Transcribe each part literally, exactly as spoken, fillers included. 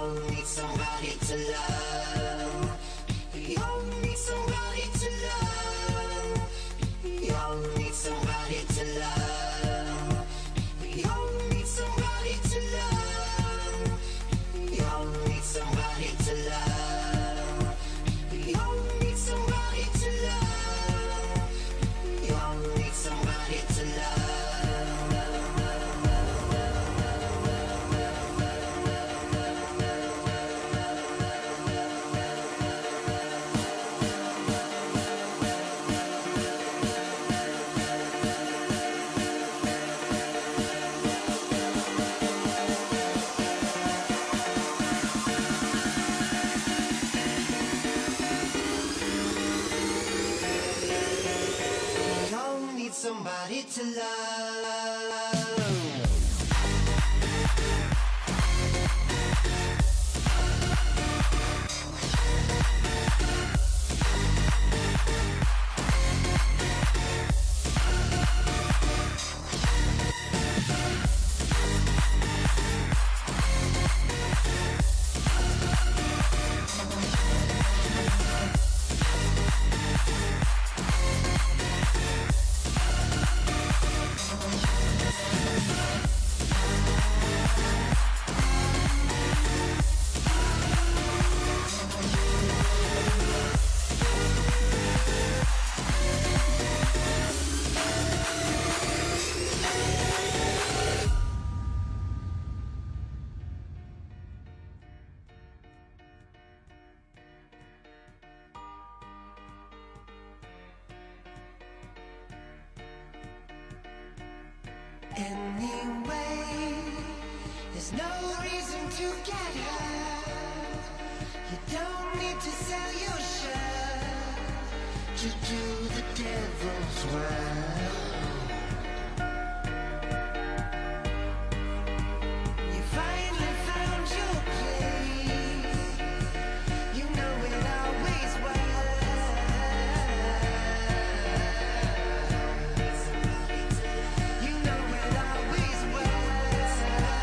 all need somebody to love. We all need somebody to love. We all need somebody to love. We all need somebody to love. We all need somebody to love. We all need somebody to love. We all need somebody to love. Somebody to love. Anyway, there's no reason to get hurt. You don't need to sell your shirt to do the devil's work. You finally found your place. You know it always works. You know it always works.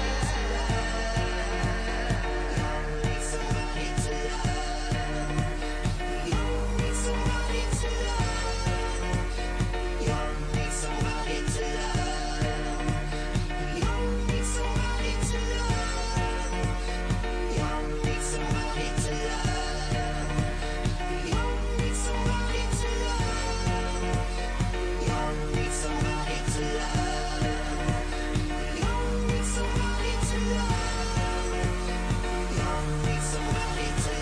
You need somebody to love. You need somebody to love. You need somebody to love. You need somebody to love. You need somebody to love. You need somebody to love. You need somebody to love. You need somebody to love. You need somebody to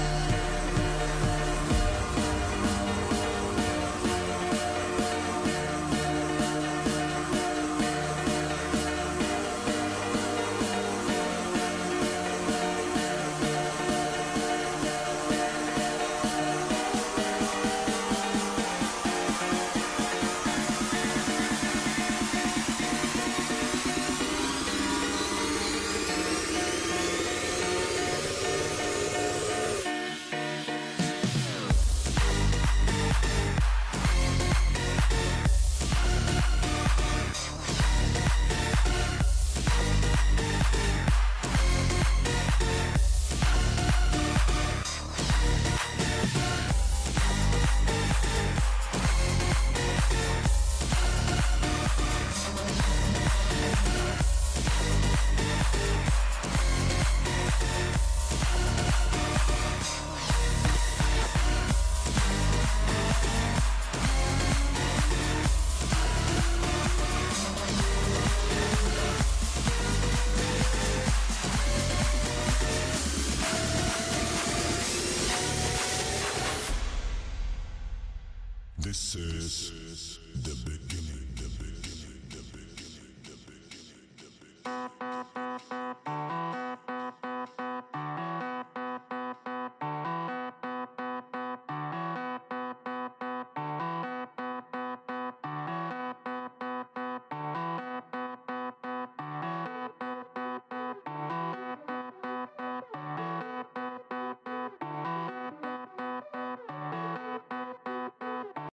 This is the beginning, the beginning, the beginning, the beginning, the beginning.